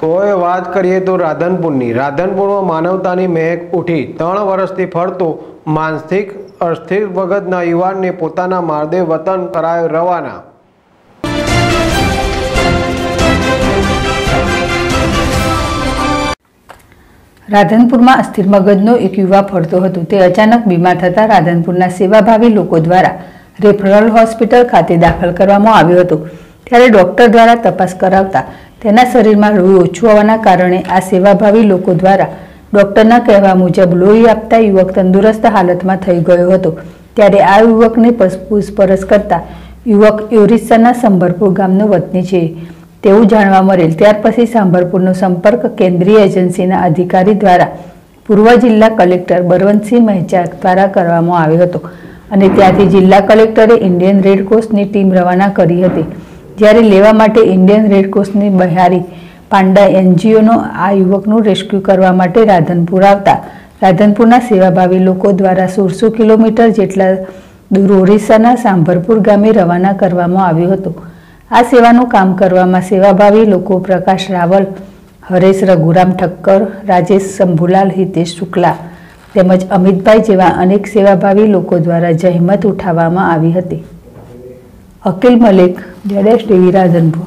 તો એ વાત કરીએ તો રાધનપુરમાં માનવતાની મહેક ઉઠી। 3 વર્ષથી ફરતો માનસિક અસ્થિર વગતના યુવાનને પોતાના માદરે વતન કરાયો રવાના। રાધનપુરમાં અસ્થિર મગજનો એક યુવા ફરતો હતો। તે અચાનક બીમાર થતાં રાધનપુરના સેવાભાવી લોકો દ્વારા રેફરલ હોસ્પિટલ ખાતે દાખલ કરવામાં આવ્યો હતો। ત્યારે ડોક્ટર દ્વારા તપાસ કરાવતા તેના શરીરમાં લોહી ઓછું હોવાના કારણે આ સેવાભાવી લોકો દ્વારા ડોક્ટરના કહેવા મુજબ લોહી આપતા યુવક તંદુરસ્ત હાલતમાં થઈ ગયો હતો। ત્યારે આ યુવકને પૂછપરછ કરતા યુવક ઓરિસ્સાના સંભરપુર ગામનો વતની છે તેવું જાણવા મળેલ। ત્યાર પછી સંભરપુરનો સંપર્ક કેન્દ્રીય એજન્સીના અધિકારી દ્વારા પૂર્વ જિલ્લા કલેક્ટર બળવંતસિંહ મહેચા દ્વારા કરવામાં આવ્યો હતો અને ત્યાંથી જિલ્લા કલેક્ટરે ઇન્ડિયન રેડક્રોસની ટીમ રવાના કરી હતી। જ્યારે લેવા માટે ઇન્ડિયન રેડક્રોસની બહારી પાંડા એનજીઓનો આ યુવકનું રેસ્ક્યુ કરવા માટે રાધનપુર આવતા રાધનપુરના સેવાભાવી લોકો દ્વારા 1600 કિલોમીટર જેટલા દૂર ઓરિસ્સાના સાંભરપુર ગામે રવાના કરવામાં આવ્યો હતો। આ સેવાનું કામ કરવામાં સેવાભાવી લોકો પ્રકાશ રાવલ, હરેશ રઘુરામ ઠક્કર, રાજેશ શંભુલાલ, હિતેશ શુક્લા તેમજ અમિતભાઈ જેવા અનેક સેવાભાવી લોકો દ્વારા જહેમત ઉઠાવવામાં આવી હતી। અકિલ મલિક, જેડેશ ટીવી, રાધનપુર।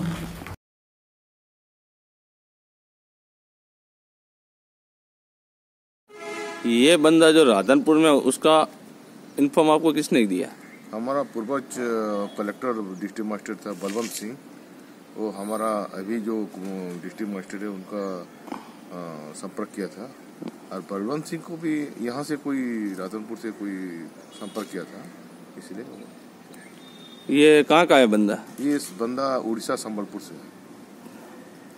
ये बंदा जो राधनपुर में उसका इन्फॉर्म आपको किसने दिया? हमारा पूर्वज कलेक्टर डिस्ट्रिक्ट मजिस्ट्रेट था बलवंत सिंह। वो हमारा अभी जो डिस्ट्रिक्ट मजिस्ट्रेट है उनका संपर्क किया था और बलवंत सिंह को भी यहाँ से कोई राधनपुर से कोई संपर्क किया था, इसलिए। ये कहाँ का है बंदा? ये बंदा उड़ीसा संबलपुर से है।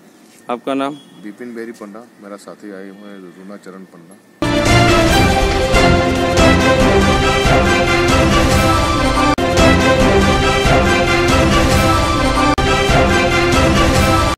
आपका नाम? बिपिन बेरी पंडा। मेरा साथी आए हुए हैं रूना चरण पंडा।